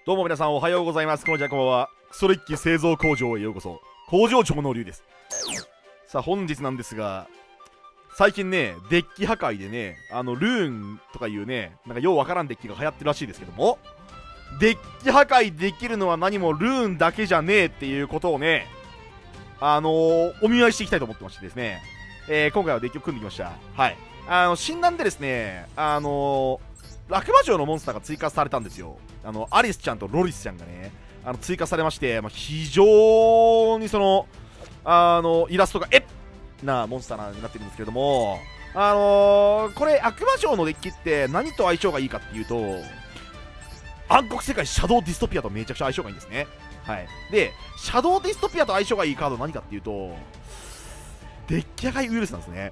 どうも皆さんおはようございます。こんにちは、こんばんは。クソデッキ製造工場へようこそ。工場長の龍です。さあ本日なんですが、最近ね、デッキ破壊でね、ルーンとかいうね、なんかようわからんデッキが流行ってるらしいですけども、デッキ破壊できるのは何もルーンだけじゃねえっていうことをね、お見舞いしていきたいと思ってましてですね、今回はデッキを組んできました。はい。診断でですね、悪魔城のモンスターが追加されたんですよ。アリスちゃんとロリスちゃんがね、追加されまして、非常にその、イラストがなモンスターになってるんですけれども、これ、悪魔城のデッキって何と相性がいいかっていうと、暗黒世界シャドウディストピアとめちゃくちゃ相性がいいんですね。はい。で、シャドウディストピアと相性がいいカードは何かっていうと、デッキ破壊ウイルスなんですね。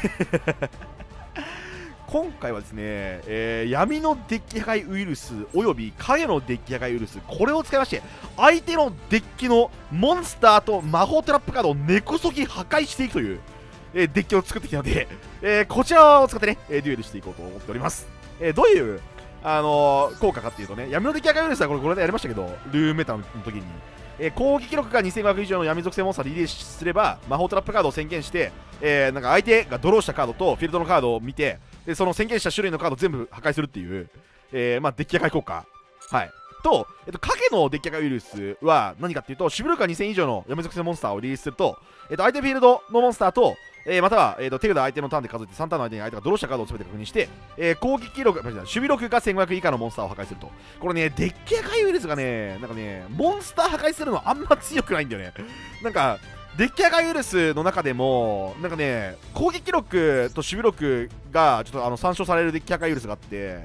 今回はですね、闇のデッキ破壊ウイルスおよび影のデッキ破壊ウイルス、これを使いまして相手のデッキのモンスターと魔法トラップカードを根こそぎ破壊していくという、デッキを作ってきたので、こちらを使ってね、デュエルしていこうと思っております。どういう効果かっていうとね、闇のデッキ破壊ウイルスはこれでやりましたけど、ルーメタの時に攻撃力が2500以上の闇属性モンスターでリリースすれば魔法トラップカードを宣言して、なんか相手がドローしたカードとフィールドのカードを見て、でその宣言した種類のカードを全部破壊するっていう、デッキ破壊効果、はいと、影のデッキ破壊ウイルスは何かっていうと、守備力が2000以上の闇属性モンスターをリリースすると、相手フィールドのモンスターと、または、手札相手のターンで数えて3ターンの間に相手がドローしたカードを全て確認して、攻撃力、守備力が1500以下のモンスターを破壊すると。これね、デッキ破壊ウイルスがね、なんかね、モンスター破壊するのあんま強くないんだよね。なんか、デッキ破壊ウイルスの中でも、なんかね、攻撃力と守備力がちょっと参照されるデッキ破壊ウイルスがあって、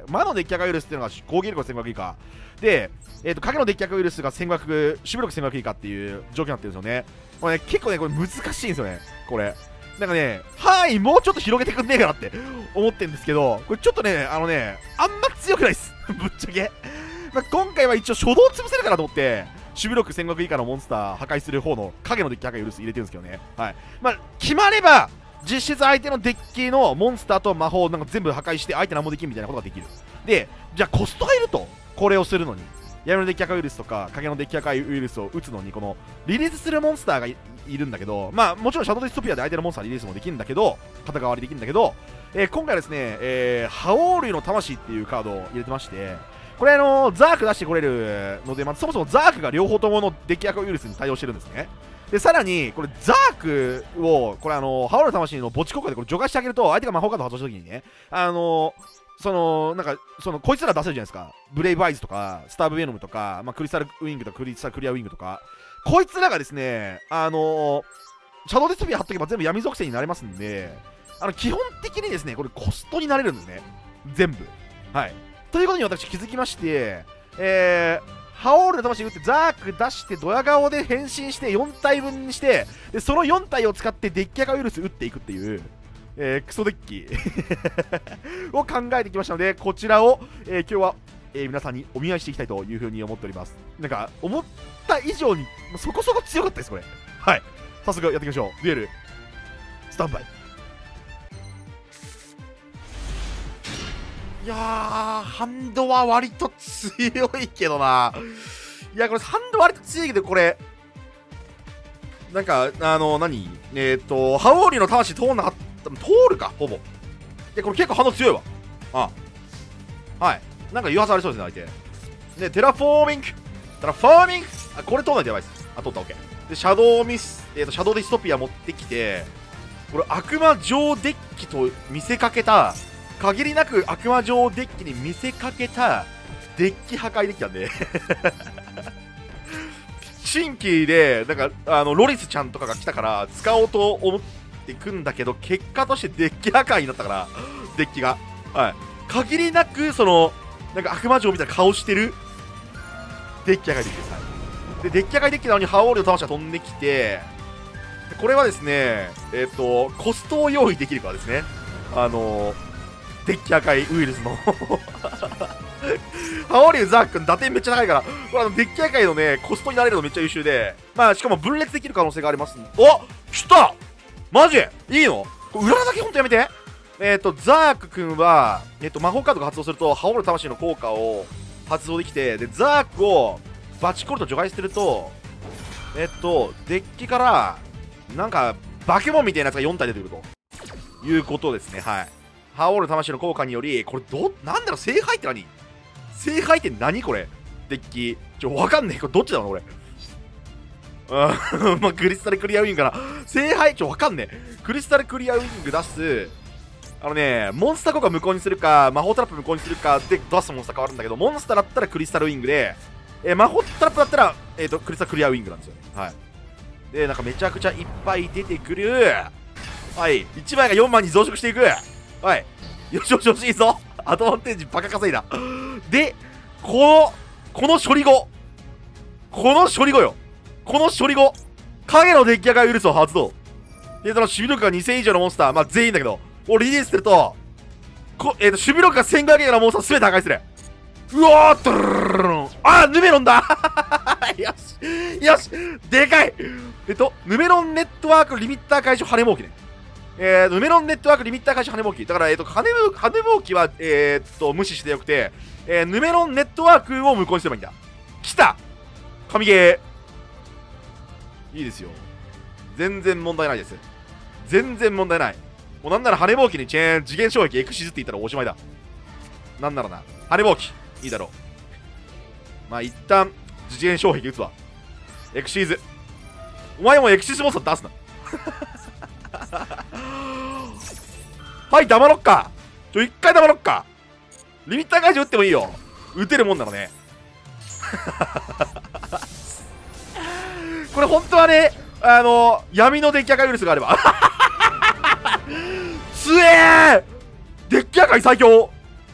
魔のデッキ破壊ウイルスっていうのが攻撃力が1500以下。で、影のデッキ破壊ウイルスが1500、守備力1500以下っていう状況になってるんですよね。これね、結構ね、これ難しいんですよね、これ。なんかね、範囲もうちょっと広げてくんねえかなって思ってるんですけど、これちょっとね、あんま強くないっす。ぶっちゃけ。今回は一応初動潰せるかなと思って、守備力1500以下のモンスター破壊する方の影のデッキ破壊ウイルス入れてるんですけどね。はい。決まれば、実質相手のデッキのモンスターと魔法をなんか全部破壊して相手何もできるみたいなことができる。で、じゃあコストがいると、これをするのに。闇のデッキ破壊ウイルスとか影のデッキ破壊ウイルスを打つのに、このリリースするモンスターが いるんだけど、もちろんシャドウディストピアで相手のモンスターリリースもできるんだけど、肩代わりできるんだけど、今回はですね、覇王類の魂っていうカードを入れてまして、これザーク出してこれるので、そもそもザークが両方とものデッキ破壊ウイルスに対応してるんですね。で、さらに、これザークを、これ覇王類の魂の墓地効果でこれ除外してあげると、相手が魔法カードを発動した時にね、こいつら出せるじゃないですか。ブレイブアイズとか、スターブ・ヴェノムとか、クリスタルウィングとか、クリスタルクリアウィングとか、こいつらがですね、シャドウディストピア貼っとけば全部闇属性になれますんで、基本的にですね、これコストになれるんですね。全部。はい。ということに私気づきまして、ハオールの魂打ってザーク出してドヤ顔で変身して4体分にして、でその4体を使ってデッキ破壊ウイルス打っていくっていう、クソデッキを考えてきましたので、こちらを、今日は、皆さんにお見合いしていきたいというふうに思っております。なんか思った以上にそこそこ強かったですこれ。はい、早速やっていきましょう。デュエルスタンバイ。いやー、ハンドは割と強いけどな。いや、これハンド割と強いけど、これなんか覇王竜の魂通んなかった。通るか、ほぼ。で、これ結構反応強いわ。はい。なんか誘発ありそうですね、相手。で、テラフォーミングこれ通んないとやばいです。通った、オッケー。で、シャドウディストピア持ってきて、これ、悪魔城デッキと見せかけた、限りなく悪魔城デッキに見せかけた、デッキ破壊デッキなんで。新規で、なんか、ロリスちゃんとかが来たから、使おうと思ってくんだけど、結果としてデッキ破壊になったから、デッキが。はい。限りなく、なんか悪魔城みたいな顔してる、デッキ破壊デッキです。はい。で、デッキ破壊デッキなのに、覇王竜の魂が飛んできて、これはですね、コストを用意できるからですね。デッキ破壊ウイルスのハオリュウザー君打点めっちゃ高いから、これデッキ破壊のねコストになれるのめっちゃ優秀で、しかも分裂できる可能性があります。お、来た、マジいいの？これ裏だけほんとやめて。ザーク君は魔法カードが発動するとハオル魂の効果を発動できて、でザークをバチコルと除外してると、デッキからなんかバケモンみたいなやつが4体出てくるということですね。はい。ハオール魂の効果により、これなんだろう、聖杯って何？聖杯って何これ？デッキわかんねえ。これどっちだろう俺。まあ、クリスタルクリアウィングかな。聖杯わかんねえ。クリスタルクリアウィング出す、モンスター効果無効にするか、魔法トラップ無効にするかで出すモンスター変わるんだけど、モンスターだったらクリスタルウィングで、魔法トラップだったら、クリスタルクリアウィングなんですよ。はい。で、なんかめちゃくちゃいっぱい出てくる。はい。1枚が4枚に増殖していく。はい。よしよしよし、いいぞ。アドバンテージバカ稼いだ。で、この処理後。この処理後よ。この処理後。影のデッキ破壊ウイルスを発動。で、その守備力が2000以上のモンスター、まあ全員だけど、をリリースすると、守備力が1500以上のモンスターすべて破壊する。うわーっとヌメロンだよしよしでかいヌメロンネットワークリミッター解消羽毛機ね。ヌメロンネットワークリミッター解消羽毛機。だから、羽毛機は、無視してよくて、ヌメロンネットワークを無効にすればいいんだ。来た神ゲーいいですよ。全然問題ないです。全然問題ない。もうなんなら羽毛機に次元障壁エクシズって言ったらおしまいだ。なんならな。羽毛機いいだろう。まあ一旦次元障壁打つわ。エクシーズ。お前もエクシーズモンスター出すな。はい、黙ろっか。一回黙ろっか。リミッター解除打ってもいいよ。打てるもんなのね。これ本当はね、闇のデッキ破壊ウイルスがあれば。つえーデッキ破壊最強。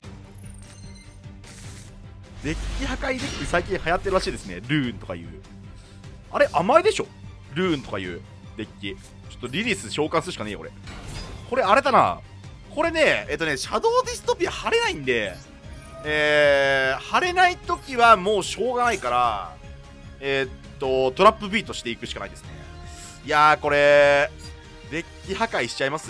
デッキ破壊デッキ最近流行ってるらしいですね。ルーンとかいう。あれ甘いでしょルーンとかいうデッキ。ちょっとリリース召喚するしかねえよ、これあれだな。これね、シャドウディストピア貼れないんで、貼れないときはもうしょうがないから、トラップビートしていくしかないですね。いやー、これ、デッキ破壊しちゃいます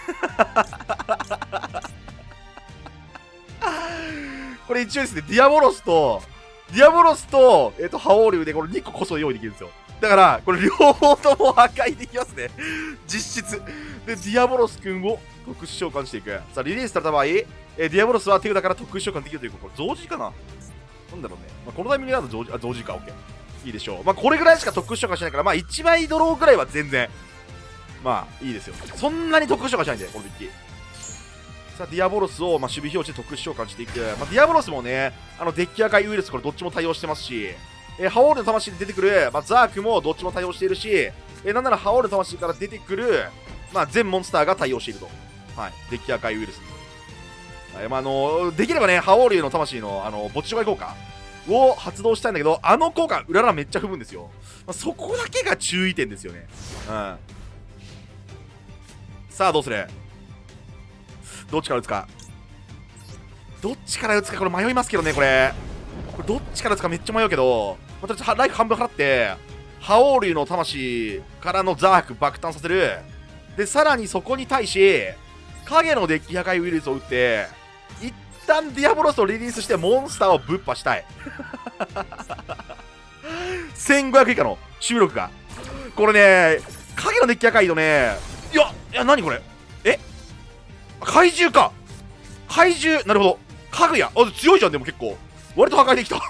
これ一応ですね、ディアボロスと、ハオールでこれ2個こそ用意できるんですよ。だから、これ両方とも破壊できますね。実質。で、ディアボロス君を特殊召喚していく。さあ、リリースされた場合、ディアボロスは手札から特殊召喚できるということ。これ、増字かななんだろうね。まあ、このタイミングだと増字か、OK。いいでしょう。まあ、これぐらいしか特殊召喚しないから、まあ、1枚ドローぐらいは全然、まあ、いいですよ。そんなに特殊召喚しないんで、このデッキ。さあ、ディアボロスを、まあ、守備表示で特殊召喚していく。まあ、ディアボロスもね、デッキ破壊ウイルス、これどっちも対応してますし、ハオールの魂で出てくる、まあ、ザークもどっちも対応しているし、なんならハオールの魂から出てくる、まあ、全モンスターが対応していると。はい。デッキ破壊ウイルスに。はい、まあ、できればね、ハオールの魂の、墓地除外効果を発動したいんだけど、効果、うららめっちゃ踏むんですよ。まあ、そこだけが注意点ですよね。うん。さあ、どうする？どっちから打つか。どっちから打つか、これ迷いますけどね、これどっちから打つかめっちゃ迷うけど、またライフ半分払って、ハオールの魂からのザーク爆誕させる。で、さらにそこに対し、影のデッキ破壊ウイルスを打って、一旦ディアボロスをリリースしてモンスターをぶっ破したい。1500以下の収録が。これね、影のデッキ破壊のね、いや、何これ怪獣か怪獣なるほど。かぐや強いじゃん、でも結構。割と破壊できた。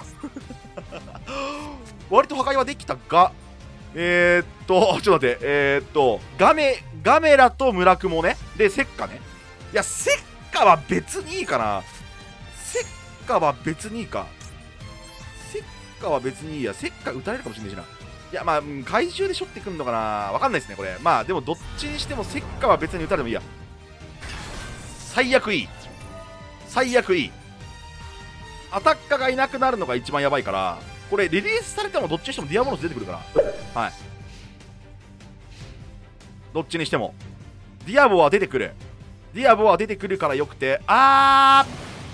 割と破壊はできたが、ちょっと待って、ガメラと村雲ね。で、セッカね。いや、セッカは別にいいかな。セッカは別にいいか。セッカは別にいいや。セッカ撃たれるかもしれないしな。いや、まあ、怪獣でしょってくんのかな。わかんないですね、これ。まあ、でもどっちにしてもセッカは別に撃たれてもいいや。最悪いい。最悪いい。アタッカーがいなくなるのが一番やばいから、これリリースされてもどっちにしてもディアボロス出てくるから。はい。どっちにしても。ディアボは出てくる。ディアボは出てくるからよくて、いや、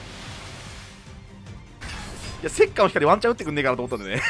セッカの光ワンチャン打ってくんねえかなと思ったんでね。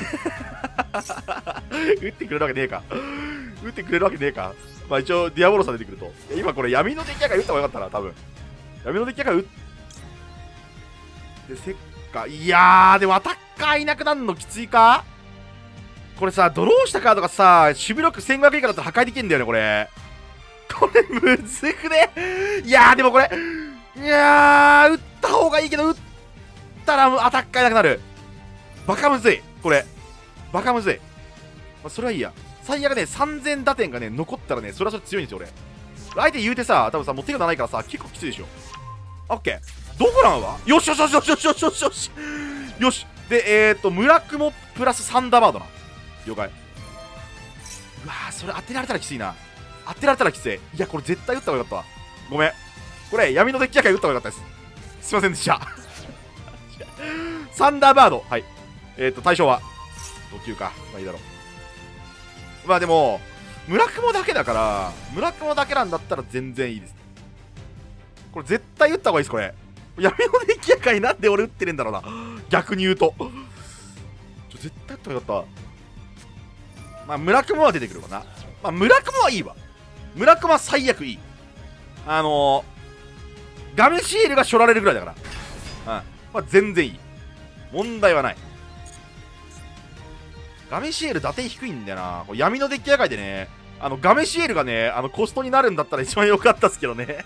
打ってくれるわけねえか。打ってくれるわけねえか。まあ一応、ディアボロスが出てくると。今これ闇のデッキ破壊打った方がよかったな、多分。闇のデッキ破壊打って、セッカー。いやー、でもアタッカーいなくなるのきついか。これさ、ドローしたカードがさ、守備力1500以下だったら破壊できるんだよね、これ。これむずくね。いやー、でもこれ、いやー、打った方がいいけど、打ったらアタッカーいなくなる。バカむずい、これ。バカむずい。まあ、それはいいや。最悪ね、3000打点がね、残ったらね、それはそれ強いんですよ、俺。相手言うてさ、多分さ、もう手がないからさ、結構きついでしょ。オッケー。ドフランはよしよしよしよしよしよしよしよしよし。で、村雲プラスサンダーバードな。了解。うわー、それ当てられたらきついな。当てられたらきつい。いや、これ絶対打った方がよかったわ。ごめん。これ、闇のデッキ破壊打った方がよかったです。すいませんでした。サンダーバード。はい。対象はド級か。まあいいだろう。まあでも、村雲だけだから、村雲だけなんだったら全然いいです。これ絶対打った方がいいです、これ。闇のデッキ破壊なんで俺打ってねえんだろうな。逆に言うと。絶対打った方がよかった。まあ、村雲は出てくるかな。まあ、村雲はいいわ。村雲は最悪いい。ガメシエルがしょられるぐらいだから。うん。まあ、全然いい。問題はない。ガメシエル打点低いんだよな。これ闇のデッキ破壊でね、ガメシエルがね、コストになるんだったら一番良かったっすけどね。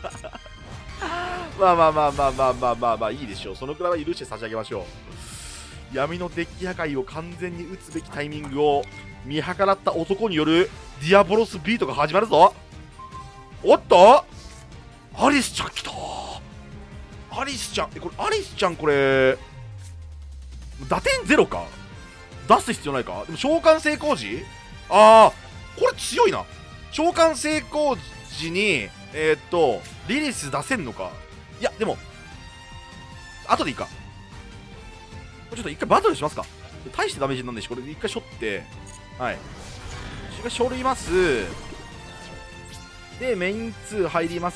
まあまあまあまあまあまあまあまあいいでしょう。そのくらいは許して差し上げましょう。闇のデッキ破壊を完全に打つべきタイミングを見計らった男によるディアボロスビートが始まるぞ。おっとアリスちゃん来た。アリスちゃん、これアリスちゃんこれ打点ゼロか。出す必要ないか。でも召喚成功時、ああこれ強いな。召喚成功時にリリース出せんのか。いやでも後でいいか。ちょっと一回バトルしますか。大してダメージなんでしょ。これ一回しょって、はい、一回しょります。でメイン2入ります。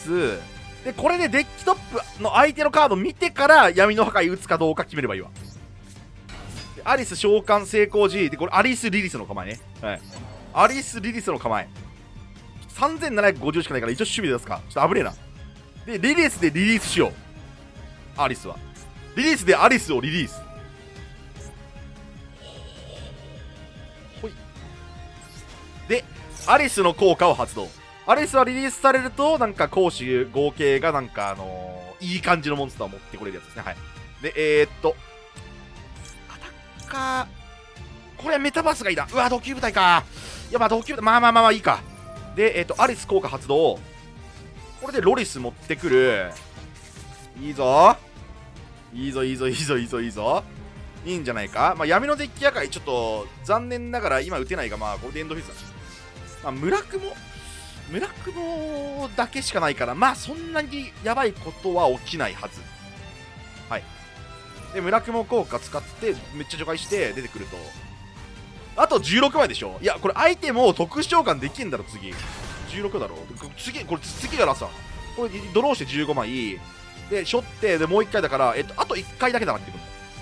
でこれでデッキトップの相手のカード見てから闇の破壊打つかどうか決めればいいわ。アリス召喚成功時で、これアリスリリースの構えね。はい、アリスリリースの構え3750しかないから一応守備出すか。ちょっと危ねえな。でリリースでリリースしよう。アリスはリリースでアリスをリリース。ほい。でアリスの効果を発動。アリスはリリースされるとなんか攻守合計がなんかいい感じのモンスターを持ってこれるやつですね。はい。でアタッカー、これメタバースがいいな。うわ同級部隊か。いやまあ同級部隊、まあまあまあまあいいか。でアリス効果発動。これでロリス持ってくる。いいぞいいぞいいぞいいぞいいぞいいぞ。いいんじゃないか。まあ闇のデッキ破壊ちょっと残念ながら今打てないが、まあこれでエンドフェイスだし、まあ村雲だけしかないから、まあそんなにやばいことは起きないはず。はい。で村雲効果使ってめっちゃ除外して出てくると、あと16枚でしょ。いやこれ相手も特殊召喚できんだろ。次16だろ。次これ次がラスト。これドローして15枚でしょって、でもう1回だから、あと1回だけだなってくる。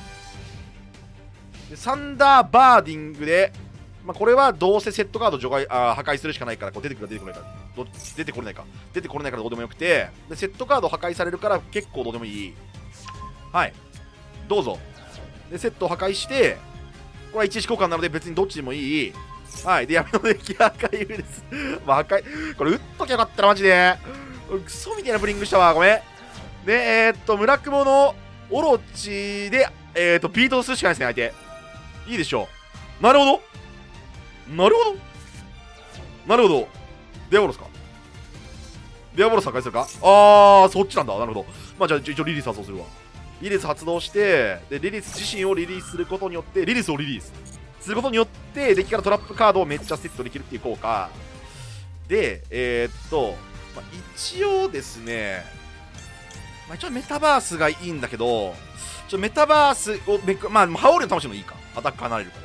でサンダーバーディングで、まあ、これはどうせセットカード除外破壊するしかないから、こう出てくるか出てこないか、出てこれないか出てこれないからどうでもよくて、でセットカード破壊されるから結構どうでもいい。はいどうぞ。でセットを破壊して、これは一時交換なので別にどっちでもいい。はい。で闇のデッキ破壊です。まあ破壊これ打っときゃよかったらマジでクソみたいなブリングしたわ。ごめん。で村雲のオロチでビートをするしかないですね。相手いいでしょう。なるほどなるほどなるほど。デアボロスか。デアボロス破壊するか。あーそっちなんだ。なるほど。まあじゃあ一応リリース発動するわ。リリース発動して、でリリース自身をリリースすることによって、リリースをリリースすることによってデッキからトラップカードをめっちゃセットできるっていう効果で、まあ、一応ですね、まあ、一応メタバースがいいんだけど、メタバースをまあハオールの魂もいいか。アタッカー離れるから、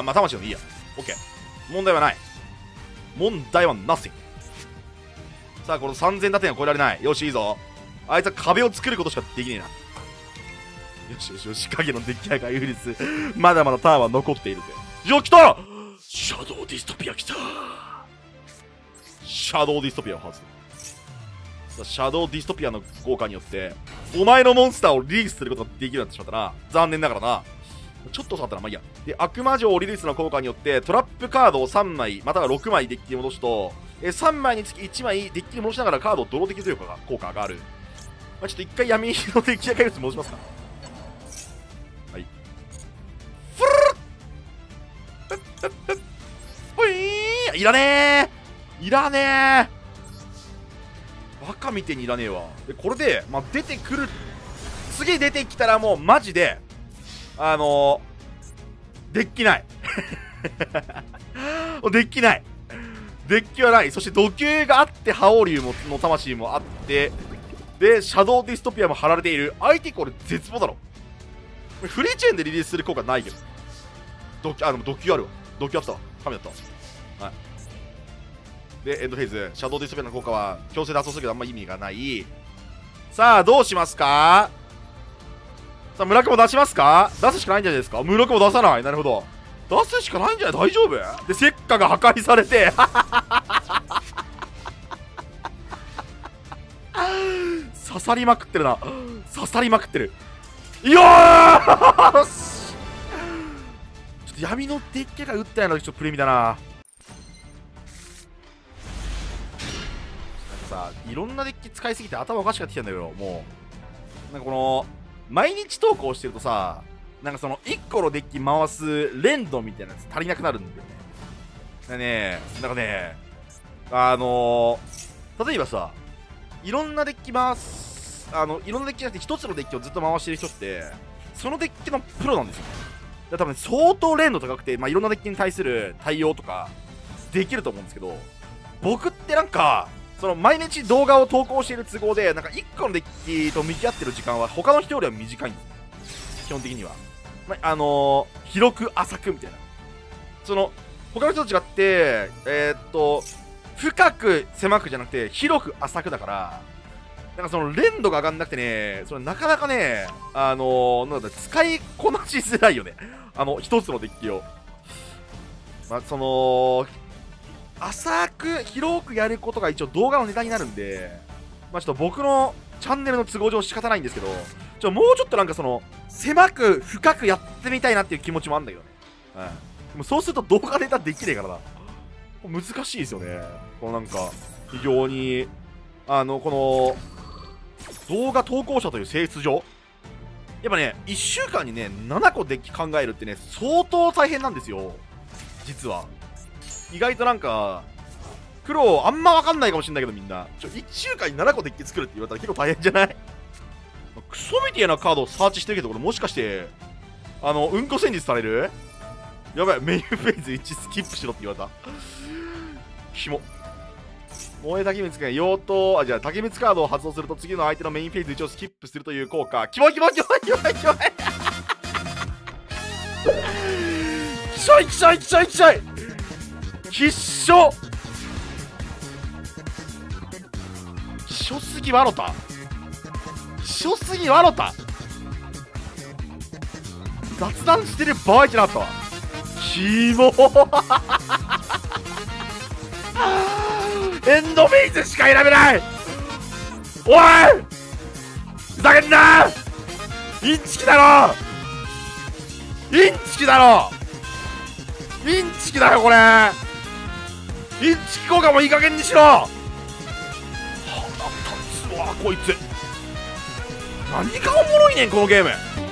まあ魂もいいや。 OK 問題はない。問題は nothing。 さあこの3000打点は超えられない。よしいいぞ。あいつは壁を作ることしかできねえな。よしよしよし。影のデッキ破壊ウイルスまだまだターンは残っているぜ。よっ来た。シャドウディストピア来た。シャドウディストピアを外す。シャドウディストピアの効果によってお前のモンスターをリリースすることができるようになってしまったな。残念ながらな。ちょっと遅かったな。まあいいや。で、悪魔城リリースの効果によって、トラップカードを3枚、または6枚デッキに戻すと、3枚につき1枚デッキに戻しながらカードをドローできるという効果がある。まあ、ちょっと一回闇のデッキ上がると戻しますか。はい。フルルほいーいらねーいらねーバカみてえにいらねえわ。で、これで、まあ、出てくる、次出てきたらもうマジで、デッキない。デッキない。デッキはない。そして土球があって、覇王竜の魂もあって、で、シャドウディストピアも貼られている。相手これ絶望だろ。フリーチェーンでリリースする効果ないけど。でも土球あるわ。土球あったわ。神だったわ。はい。で、エンドフェーズ。シャドウディストピアの効果は強制で発動するけどあんま意味がない。さあ、どうしますか？さあ、村雲出しますか？出すしかないんじゃないですか？村雲出さない。なるほど。出すしかないんじゃない？大丈夫？で、石化が破壊されて、刺さりまくってるな。刺さりまくってる。よーし！ちょっと闇のデッキが打ったようなちょっとプレミだな。なんかさ、いろんなデッキ使いすぎて頭おかしくなってきたんだけど、もう。なんかこの、毎日投稿してるとさ、なんかその1個のデッキ回す連動みたいなやつ足りなくなるんだよね。なんかね、例えばさ、いろんなデッキ回す、いろんなデッキじゃなくて1つのデッキをずっと回してる人って、そのデッキのプロなんですよ。だから多分相当連動高くて、まあ、いろんなデッキに対する対応とかできると思うんですけど、僕ってなんか、その毎日動画を投稿している都合で、なんか1個のデッキと向き合ってる時間は他の人よりは短いんです。基本的には。ま広く浅くみたいな。その、他の人と違って、深く狭くじゃなくて、広く浅くだから、なんかその連度が上がんなくてね、それなかなかね、なんだ、使いこなしづらいよね。一つのデッキを。まあ、その、浅く、広くやることが一応動画のネタになるんで、まあ、ちょっと僕のチャンネルの都合上仕方ないんですけど、もうちょっとなんかその、狭く、深くやってみたいなっていう気持ちもあるんだけどね。うん。でもそうすると動画ネタできねえからな。難しいですよね。このなんか、非常に、この、動画投稿者という性質上、やっぱね、1週間にね、7個デッキ考えるってね、相当大変なんですよ。実は。意外となんか、苦労あんま分かんないかもしんないけどみんな。1週間に7個デッキ作るって言われたら結構大変じゃない？クソみてえなカードをサーチしてるけど、これもしかして、うんこ戦術される？やばい、メインフェーズ1スキップしろって言われた。キモ。萌え竹光くん、用途、じゃあ竹光カードを発動すると次の相手のメインフェーズ1をスキップするという効果。キモいキモいキモいキモいキモいきしょいきしょいきしょいきしょいきっしょきしょすぎわろたきしょすぎわろた雑談してる場合じゃなかったわ。キモエンドフェイズしか選べない。おいふざけんな。インチキだろインチキだろインチキだよこれ。インチキ効果もいい加減にしろ。腹立つわこいつ。何がおもろいねんこのゲーム。